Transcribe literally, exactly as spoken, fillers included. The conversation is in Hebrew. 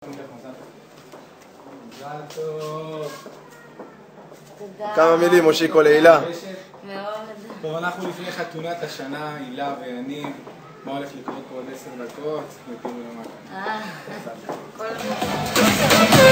מזל טוב. תודה. כמה מילים, מושיקו להילה. מאוד. טוב, אנחנו לפני חתונת השנה, הילה ויניב. מה הולך לקרות פה עוד עשר דקות? ותראו למה. אה, כל הזמן.